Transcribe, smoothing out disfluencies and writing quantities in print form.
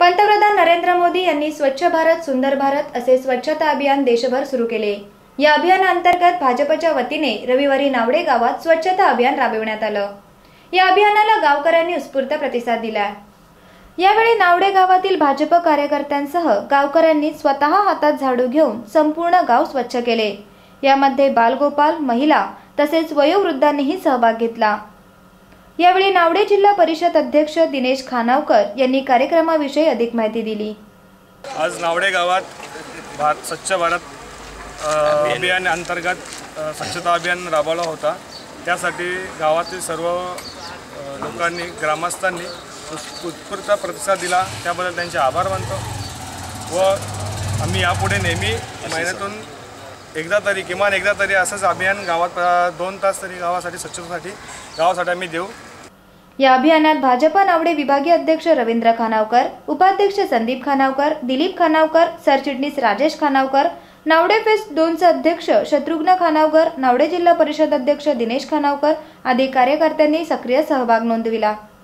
पंतप्रधान नरेंद्र मोदी यांनी स्वच्छ भारत सुंदर भारत असे स्वच्छता अभियान देशभर सुरू केले। या अभियानाअंतर्गत भाजपच्या वतीने रविवारी नावडे गावात स्वच्छता अभियान राबविण्यात आलं। या अभियानाला गावकऱ्यांनी उत्स्फूर्त प्रतिसाद दिला। यावेळी नावडे गावातील भाजप कार्यकर्त्यांसह गावकऱ्यांनी स्वतः हातात झाडू घेऊन संपूर्ण गाव स्वच्छ केले। यामध्ये बालगोपाल, महिला तसेच वयोवृद्धांनीही सहभाग घेतला। यावेळी नावडे जिल्हा परिषद अध्यक्ष दिनेश खानावकर यांनी कार्यक्रमाविषयी अधिक माहिती दिली। आज नावडे गावात स्वच्छ भारत अभियान अंतर्गत स्वच्छता अभियान राबवला होता। त्यासाठी गावातील सर्व लोकांनी, ग्रामस्थांनी उत्स्फूर्त प्रतिसाद दिला, त्याबद्दल त्यांचे आभार मानतो। व आम्ही यापुढे नेहमी महिन्यातून किमान एकदा तरी असंच अभियान गावात 2 तास तरी गावासाठी आम्ही देऊ। या अभियानात भाजप नावडे विभागीय अध्यक्ष रवींद्र खानावकर, उपाध्यक्ष संदीप खानावकर, दिलीप खानावकर, सरचिटणीस राजेश खानावकर, नावडे फेस्ट 2 चे अध्यक्ष शत्रुघ्न खानावकर, नावडे जिल्हा परिषद अध्यक्ष दिनेश खानावकर आदी कार्यकर्त्यांनी सक्रिय सहभाग नोंदविला।